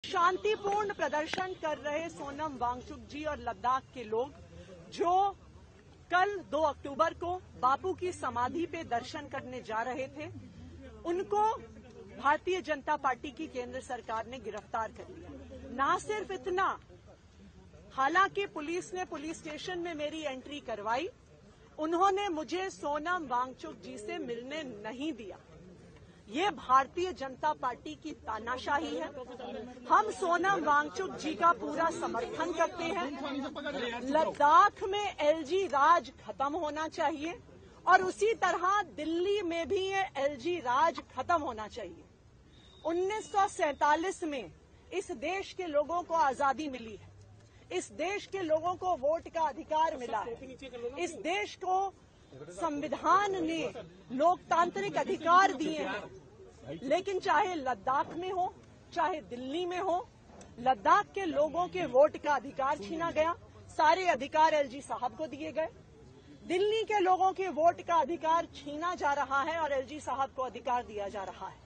शांतिपूर्ण प्रदर्शन कर रहे सोनम वांगचुक जी और लद्दाख के लोग जो कल 2 अक्टूबर को बापू की समाधि पे दर्शन करने जा रहे थे, उनको भारतीय जनता पार्टी की केंद्र सरकार ने गिरफ्तार कर लिया। ना सिर्फ इतना, हालांकि पुलिस ने पुलिस स्टेशन में मेरी एंट्री करवाई, उन्होंने मुझे सोनम वांगचुक जी से मिलने नहीं दिया। ये भारतीय जनता पार्टी की तानाशाही है। हम सोनम वांगचुक जी का पूरा समर्थन करते हैं। लद्दाख में एलजी राज खत्म होना चाहिए और उसी तरह दिल्ली में भी ये एलजी राज खत्म होना चाहिए। 1947 में इस देश के लोगों को आजादी मिली है, इस देश के लोगों को वोट का अधिकार मिला है, इस देश को संविधान ने लोकतांत्रिक अधिकार दिए हैं। लेकिन चाहे लद्दाख में हो, चाहे दिल्ली में हो, लद्दाख के लोगों के वोट का अधिकार छीना गया, सारे अधिकार एलजी साहब को दिए गए। दिल्ली के लोगों के वोट का अधिकार छीना जा रहा है और एलजी साहब को अधिकार दिया जा रहा है।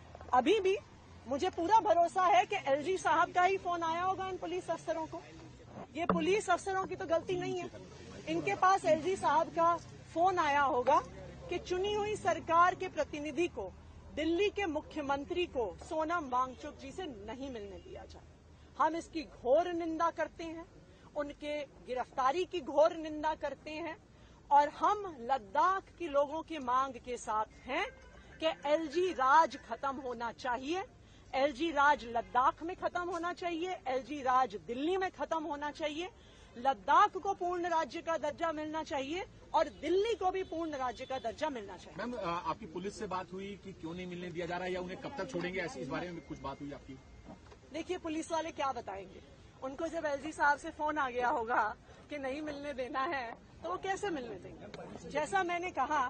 अभी भी मुझे पूरा भरोसा है कि एलजी साहब का ही फोन आया होगा इन पुलिस अफसरों को। ये पुलिस अफसरों की तो गलती नहीं है, इनके पास एलजी साहब का फोन आया होगा कि चुनी हुई सरकार के प्रतिनिधि को, दिल्ली के मुख्यमंत्री को सोनम वांगचुक जी से नहीं मिलने दिया जाए। हम इसकी घोर निंदा करते हैं, उनके गिरफ्तारी की घोर निंदा करते हैं और हम लद्दाख के लोगों की मांग के साथ हैं कि एलजी राज खत्म होना चाहिए। एलजी राज लद्दाख में खत्म होना चाहिए, एलजी राज दिल्ली में खत्म होना चाहिए। लद्दाख को पूर्ण राज्य का दर्जा मिलना चाहिए और दिल्ली को भी पूर्ण राज्य का दर्जा मिलना चाहिए। मैम, आपकी पुलिस से बात हुई कि क्यों नहीं मिलने दिया जा रहा है या उन्हें कब तक छोड़ेंगे, ऐसी इस बारे में कुछ बात हुई आपकी? देखिए, पुलिस वाले क्या बताएंगे। उनको जब एलजी साहब से फोन आ गया होगा कि नहीं मिलने देना है, तो वो कैसे मिलने देंगे। जैसा मैंने कहा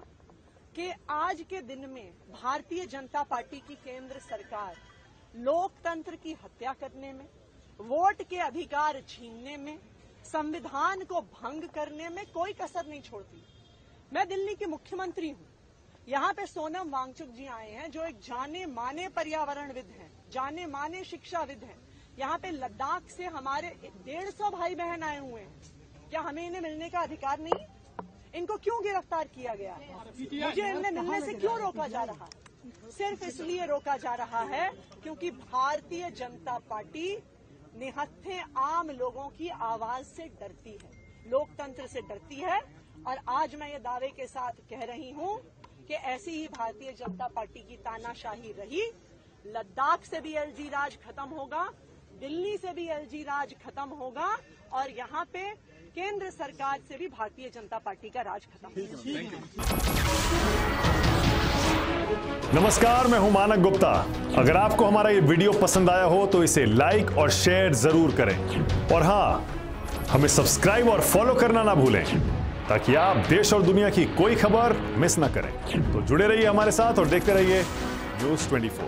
कि आज के दिन में भारतीय जनता पार्टी की केंद्र सरकार लोकतंत्र की हत्या करने में, वोट के अधिकार छीनने में, संविधान को भंग करने में कोई कसर नहीं छोड़ती। मैं दिल्ली के मुख्यमंत्री हूं। यहाँ पे सोनम वांगचुक जी आए हैं जो एक जाने माने पर्यावरणविद हैं, जाने माने शिक्षाविद हैं। यहाँ पे लद्दाख से हमारे 150 भाई बहन आए हुए हैं। क्या हमें इन्हें मिलने का अधिकार नहीं? इनको क्यों गिरफ्तार किया गया है? मुझे इन्हें मिलने से क्यों रोका जा रहा है? सिर्फ इसलिए रोका जा रहा है क्योंकि भारतीय जनता पार्टी निहत्थे आम लोगों की आवाज से डरती है, लोकतंत्र से डरती है। और आज मैं ये दावे के साथ कह रही हूं कि ऐसी ही भारतीय जनता पार्टी की तानाशाही रही। लद्दाख से भी एलजी राज खत्म होगा, दिल्ली से भी एलजी राज खत्म होगा और यहाँ पे केंद्र सरकार से भी भारतीय जनता पार्टी का राज खत्म होगा। नमस्कार, मैं हूं मानक गुप्ता। अगर आपको हमारा ये वीडियो पसंद आया हो तो इसे लाइक और शेयर जरूर करें और हां, हमें सब्सक्राइब और फॉलो करना ना भूलें ताकि आप देश और दुनिया की कोई खबर मिस ना करें। तो जुड़े रहिए हमारे साथ और देखते रहिए न्यूज़ 24।